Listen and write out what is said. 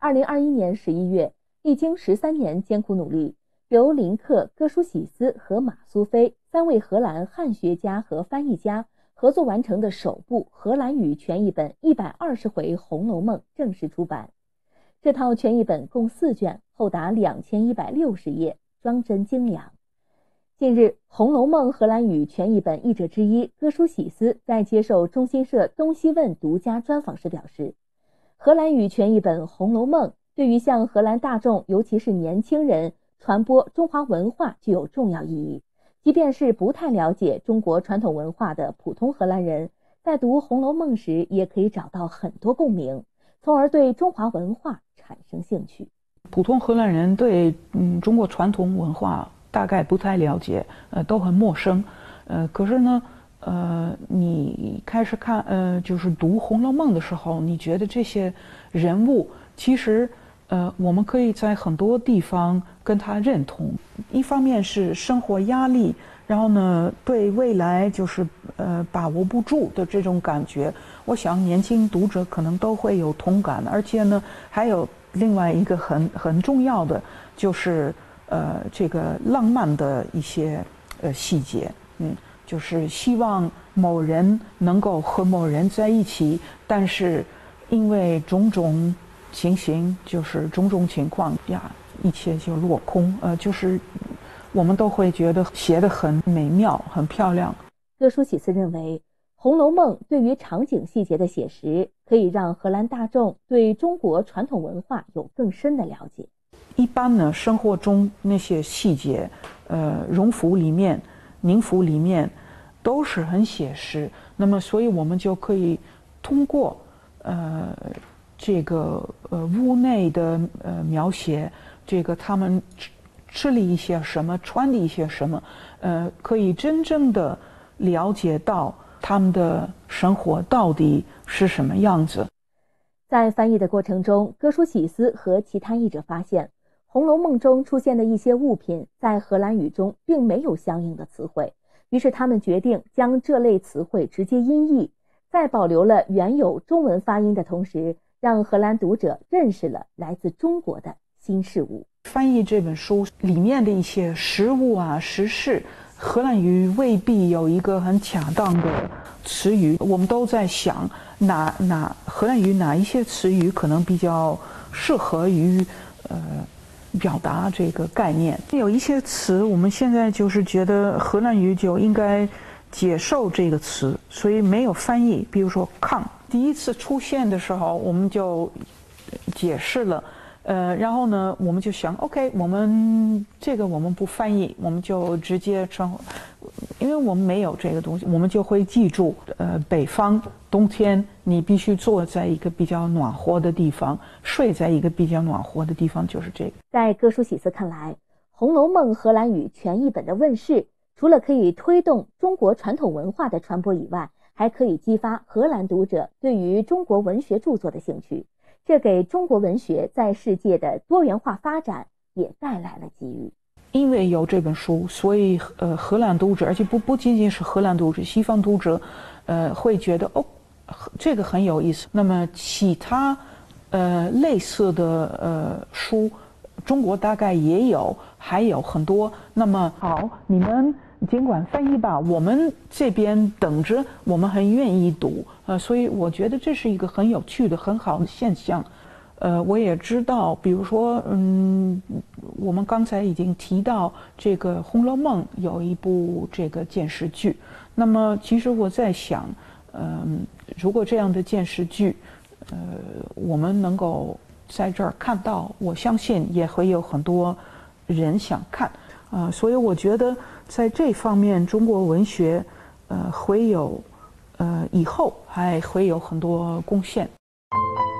2021年11月，历经13年艰苦努力，由林克、哥舒喜斯和马苏菲3位荷兰汉学家和翻译家合作完成的首部荷兰语全译本120回《红楼梦》正式出版。这套全译本共4卷，厚达2160页，装帧精良。近日，《红楼梦》荷兰语全译本译者之一哥舒喜斯在接受中新社东西问独家专访时表示，荷兰语全译本《红楼梦》对于向荷兰大众，尤其是年轻人传播中华文化具有重要意义。即便是不太了解中国传统文化的普通荷兰人，在读《红楼梦》时也可以找到很多共鸣，从而对中华文化产生兴趣。 普通荷兰人对中国传统文化大概不太了解，都很陌生。可是呢，你开始看，就是读《红楼梦》的时候，你觉得这些人物其实，我们可以在很多地方跟他认同。一方面是生活压力，然后呢，对未来就是把握不住的这种感觉，我想年轻读者可能都会有同感。而且呢，还有另外一个很重要的就是这个浪漫的一些细节，就是希望某人能够和某人在一起，但是因为种种情形，就是种种情况呀，一切就落空。就是我们都会觉得写得很美妙，很漂亮。 哥舒喜斯认为，《红楼梦》对于场景细节的写实，可以让荷兰大众对中国传统文化有更深的了解。 一般呢，生活中那些细节，荣府里面、宁府里面，都是很写实。那么，所以我们就可以通过这个屋内的描写，这个他们吃了一些什么，穿的一些什么，可以真正的了解到他们的生活到底是什么样子。 在翻译的过程中，哥舒喜斯和其他译者发现，《红楼梦》中出现的一些物品在荷兰语中并没有相应的词汇，于是他们决定将这类词汇直接音译，在保留了原有中文发音的同时，让荷兰读者认识了来自中国的新事物。 翻译这本书里面的一些实物啊、时事，荷兰语未必有一个很恰当的词语。我们都在想荷兰语哪一些词语可能比较适合于表达这个概念。有一些词我们现在就是觉得荷兰语就应该接受这个词，所以没有翻译。比如说抗，第一次出现的时候我们就解释了，然后呢我们就想 OK， 我们不翻译，我们就直接因为我们没有这个东西，我们就会记住北方冬天你必须坐在一个比较暖和的地方，睡在一个比较暖和的地方，就是这个。 在哥舒喜斯看来，《红楼梦》荷兰语全译本的问世，除了可以推动中国传统文化的传播以外，还可以激发荷兰读者对于中国文学著作的兴趣，这给中国文学在世界的多元化发展也带来了机遇。 因为有这本书，所以荷兰读者，而且不仅仅是荷兰读者，西方读者会觉得这个很有意思。那么其他类似的书，中国大概也有，还有很多。那么好，你们尽管翻译吧，我们这边等着，我们很愿意读。所以我觉得这是一个很有趣的、很好的现象。我也知道，比如说，我们刚才已经提到这个《红楼梦》有一部这个电视剧。那么，其实我在想，如果这样的电视剧，我们能够在这儿看到，我相信也会有很多人想看。所以我觉得在这方面，中国文学，会有，以后还会有很多贡献。